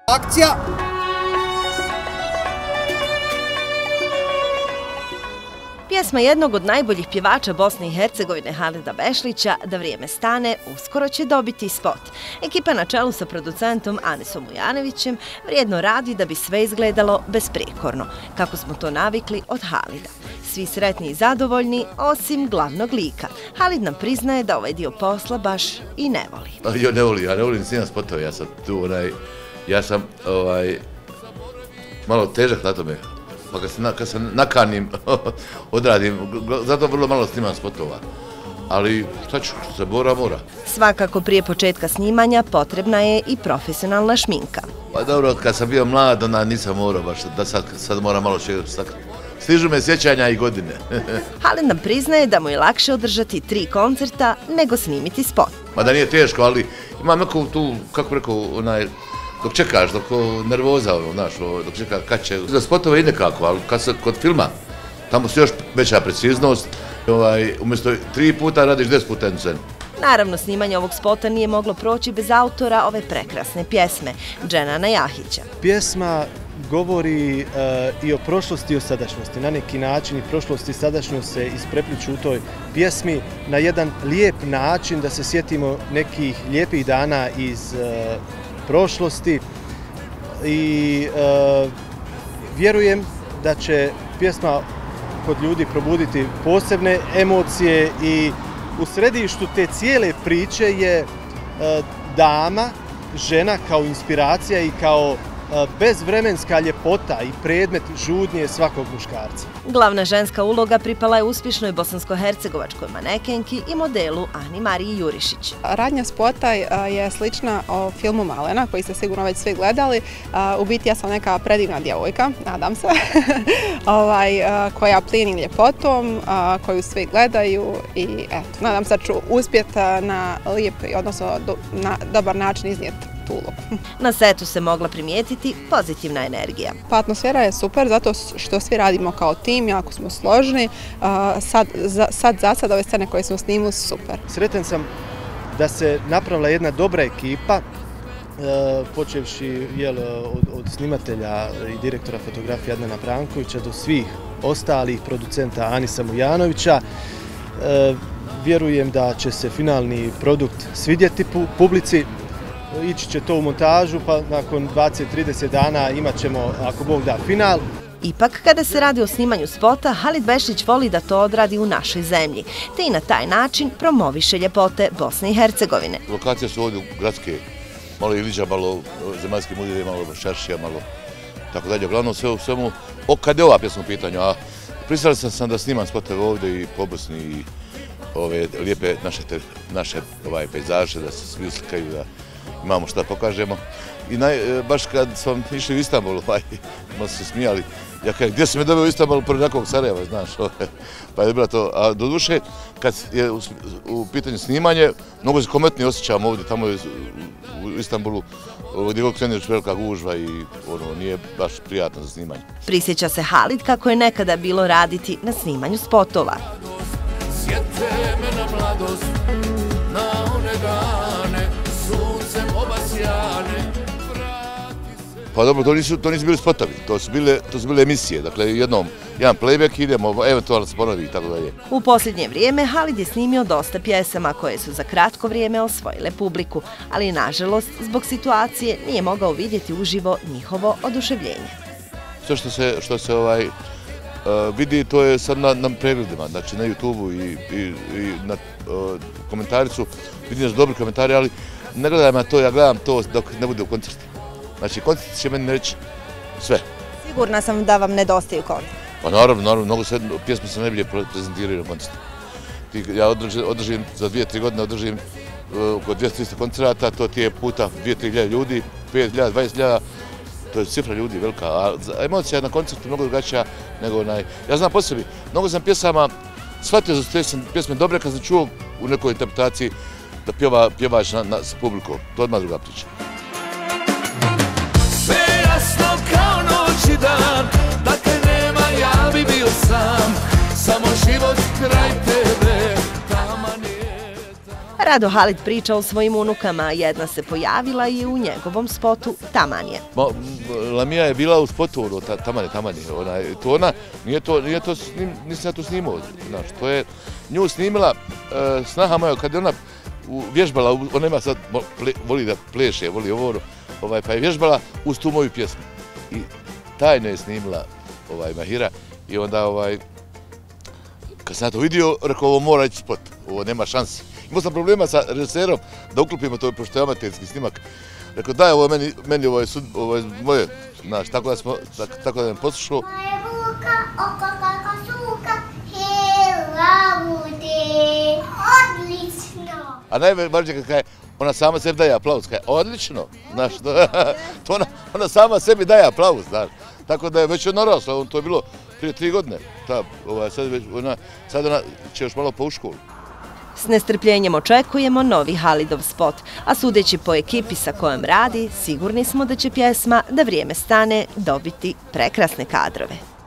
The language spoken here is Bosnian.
Akcija! Pjesma jednog od najboljih pjevača Bosne i Hercegovine Halida Bešlića "Da vrijeme stane" uskoro će dobiti spot. Ekipa na čelu sa producentom Anisom Ujanovićem vrijedno radi da bi sve izgledalo besprijekorno, kako smo to navikli od Halida. Svi sretni i zadovoljni, osim glavnog lika. Halid nam priznaje da ovaj dio posla baš i ne voli. Ja ne volim snimati spotove, ja sam malo težak na tome. Pa kad se nakanim, odradim, zato vrlo malo snimam spotova. Ali šta ću, što se mora. Svakako prije početka snimanja potrebna je i profesionalna šminka. Pa dobro, kad sam bio mlad, onda nisam morao baš, da sad moram malo sakriti. Stižu me sjećanja i godine. Halid nam priznaje da mu je lakše održati 3 koncerta nego snimiti spot. Ma da nije teško, ali imam neku tu, kako rekao, dok čekaš, dok nervoza, dok čeka kad će. Za spotove i nekako, ali kad se kod filma, tamo se još veća preciznost, umjesto 3 puta radiš 10 puta jednu scenu. Naravno, snimanje ovog spota nije moglo proći bez autora ove prekrasne pjesme, Dženana Jahića. Pjesma govori i o prošlosti i o sadašnjosti. Na neki način i prošlost i sadašnjost se isprepliču u toj pjesmi na jedan lijep način da se sjetimo nekih lijepih dana iz prošlosti i vjerujem da će pjesma kod ljudi probuditi posebne emocije i u središtu te cijele priče je dama, žena kao inspiracija i kao bezvremenska ljepota i predmet žudnje svakog muškarca. Glavna ženska uloga pripala je uspješnoj bosansko-hercegovačkoj manekenki i modelu Ani Mariji Jurišić. Radnja spota je slična o filmu Malena, koji ste sigurno već svi gledali. U biti ja sam neka predivna djevojka, nadam se, koja plini ljepotom, koju svi gledaju i eto, nadam se da ću uspjeti na lijep, odnosno na dobar način iznijeti. Na setu se mogla primijetiti pozitivna energija. Pa atmosfera je super zato što svi radimo kao tim, jako smo složni. Sad ove scene koje smo snimili su super. Sretan sam da se napravila jedna dobra ekipa, počevši od snimatelja i direktora fotografije Adnana Brankovića do svih ostalih producenta Anisa Ujanovića. Vjerujem da će se finalni produkt svidjeti publici. Ići će to u montažu, pa nakon 20-30 dana imat ćemo, ako Bog da, final. Ipak, kada se radi o snimanju spota, Halid Bešlić voli da to odradi u našoj zemlji, te i na taj način promoviše ljepote Bosne i Hercegovine. Lokacije su ovdje gradske, malo Iliđa, malo Zemaljski muzej, malo Šaršija, malo tako dalje. Uglavnom sve u svemu, kad je ova pjesma u pitanju, a pristali sam da snimam spotove ovdje i po Bosni i ove lijepe naše pejzaže, da se svi uslikaju, da imamo šta pokažemo. I baš kad smo išli u Istanbul, smo se smijali. Ja kažem, gdje si me dobio u Istanbulu pored nekog Sarajeva, znaš. Pa je bilo to. A doduše, kad je u pitanju snimanje, mnogo se kometnije osjećam ovdje, tamo je u Istanbulu, gdje god kreneš velika gužva i nije baš prijatno za snimanje. Prisjeća se Halid kako je nekada bilo raditi na snimanju spotova. Sjete me na mladost, na one dane, suncem obasjane. Pa dobro, to nisu bili spotovi, to su bile emisije. Dakle, jedan playback idemo, eventualno se ponovi i tako dalje. U posljednje vrijeme Halid je snimio dosta pjesama koje su za kratko vrijeme osvojile publiku, ali nažalost, zbog situacije nije mogao vidjeti uživo njihovo oduševljenje. Sve što se vidi, to je sad na pregledima, znači na YouTube-u i na komentaricu. Vidim da su dobri komentari, ali ne gledam ja to, ja gledam to dok ne bude u koncertu. Znači, koncert će meni reći sve. Sigurna sam da vam nedostaju koncert. Pa naravno, mnogo pjesme se najbolje prezentiraju na koncertu. Ja održim za 2-3 godine, održim oko 200-300 koncerata, to ti je puta 2-3 ljudi, 5.000, 20.000, to je cifra ljudi velika, a emocija na koncertu mnogo drugačija nego ja znam po sebi, mnogo sam pjesama, shvatio da su te pjesme dobre kad sam čuo u nekoj interpretaciji da pjevač s publikom, to je odmah druga priča. Sve jasno kao noć i dan, da te nema ja bi bio sam, samo život kraj tebe, taman je. Rado Halid priča o svojim unukama, jedna se pojavila i u njegovom spotu Taman je. Lamija je bila u spotu, Taman je. To ona, nisam ja to snimao, znaš, to je nju snimila snaha moja, kad je ona vježbala, ona ima sad, voli da pleše, voli ovo, pa je vježbala uz tu moju pjesmu. I tajno je snimila Mahira i onda, kad sam to vidio, rekao, ovo mora ići spot, ovo nema šansi. Imao sam problema sa režiserom da uklopimo to, pošto je amaterski snimak. Rekao, daj, meni ovo je moje, znaš, tako da me poslušao. Moje vuka, oko kako suka, hela bude, odlično. A najvažnije kada je, ona sama sebi daje aplauz, kada je odlično, znaš, ona sama sebi daje aplauz, znaš. Tako da je već narasla, to je bilo prije 3 godine, sad ona će još malo u školu. S nestrpljenjem očekujemo novi Halidov spot, a sudeći po ekipi sa kojom radi, sigurni smo da će pjesma Da vrijeme stane dobiti prekrasne kadrove.